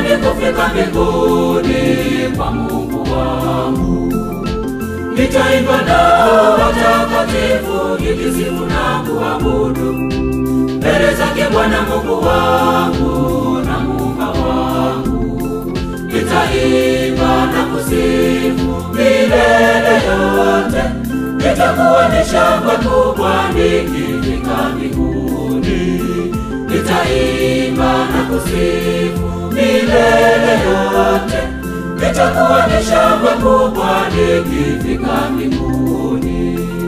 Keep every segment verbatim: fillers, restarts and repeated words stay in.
natamani kufika mbinguni kwa Mungu wangu. Nitaimba nao watakatifu nikisifu na kuabudu mbele zake Bwana Mungu wangu na Muumba wangu. Nitaimba na kusifu milele yote, nitakuwa ni shangwe kubwa nikifika mbinguni. Nitaimba na kusifu milele yote, nitakuwa ni shangwe kubwa nikifika mbinguni.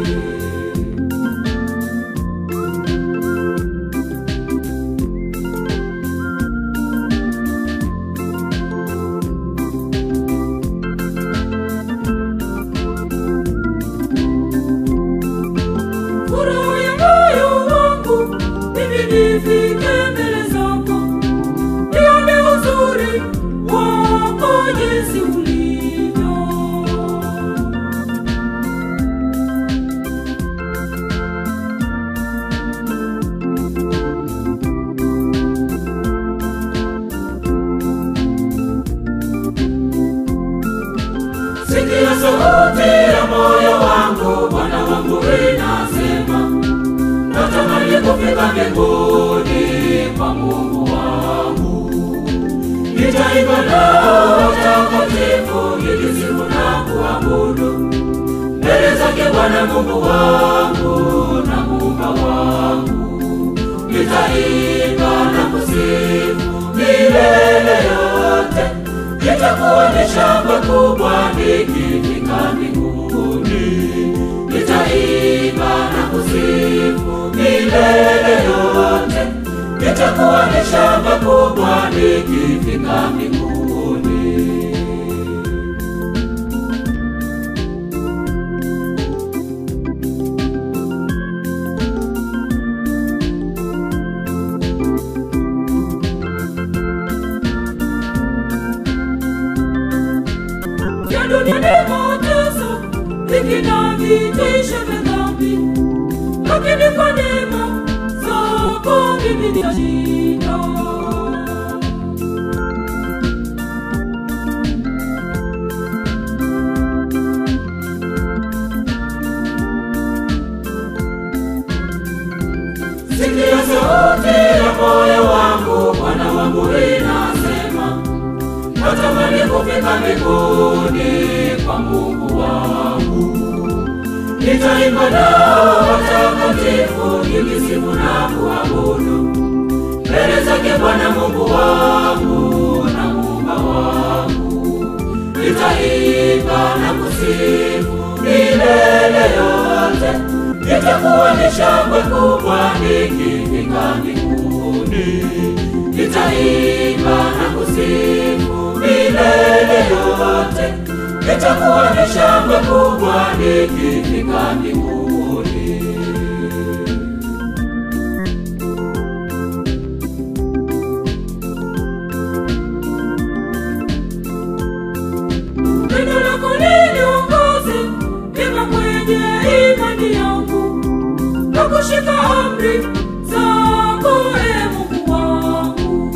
Furaha ya moyo wangu mimi nifike mbele zako, nione uzuri wako jinsi ulivyo. Sikia sauti ya moyo wangu, Bwana wangu inasema, natamani kufika mbinguni kwa Mungu wangu. Nitaimba nao watakatifu nikisifu na kuabudu mbele zake Bwana Mungu wangu na Muumba wangu. Nitaimba na kusifu milele yote, nitakuwa ni shangwe kubwa nikifika mbinguni. Nitaimba na kusifu milele yote, nitakuwa ni shangwe kubwa nikifika mbinguni. Ya dunia ni mateso, dhiki na vitisho vya dhambi, lakini kwa neema zako mimi nitashinda. Sikia sauti ya moyo wangu, Bwana wangu inasema, natamani kufika mbinguni kwa Mungu wangu. Nitaimba nao watakatifu nikisifu na kuabudu mbele zake Bwana Mungu wangu na Muumba wangu. Nitaimba na kusifu milele yote, nitakuwa ni shangwe kubwa nikifika mbinguni. Nitaimba na kusifu milele yote, nitakuwa ni shangwe kubwa nikifika mbinguni. Neno lako liniongoze kama kwenye imani yangu, na kushika amri zako ee Mungu wangu.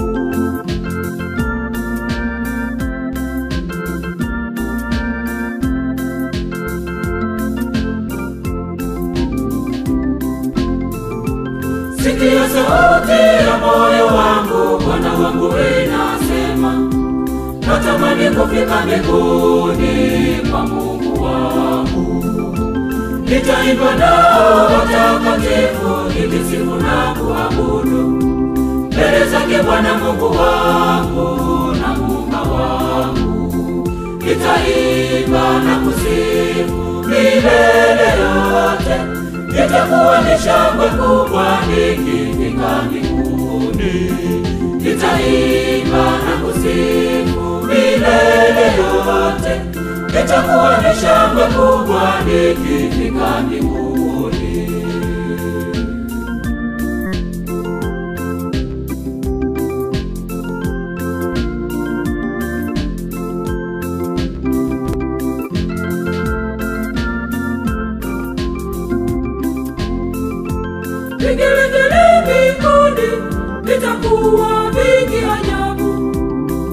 Sikia sauti ya moyo wangu, Bwana wangu inasema, natamani kufika mbinguni kwa Mungu wangu. Nitaimba nao watakatifu nikisifu na kuabudu mbele zake Bwana Mungu wangu na Muumba wangu. Nitaimba na kusifu milele yote, nitakuwa ni shangwe kubwa nikifika mbinguni. Nitaimba na kusifu milele yote, nitakuwa ni shangwe kubwa nikifika mbinguni. Vigelegele mbinguni vitakuwa vingi ajabu,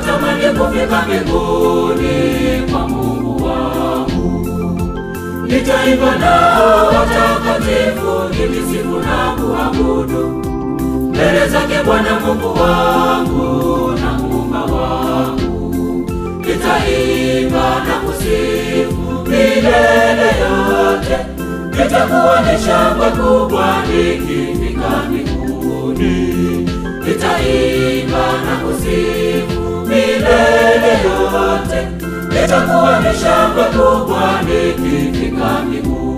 natamani kufika mbinguni kwa Mungu wangu. Nitaimba nao watakatifu, nikisifu na kuabudu mbele zake Bwana Mungu wangu na Muumba wangu. Nitaimba na kusifu milele yote, nitakuwa ni shangwe kubwa nikifika mbinguni. Nitaimba na kusifu milele yote, nitakuwa ni shangwe kubwa nikifika mbinguni.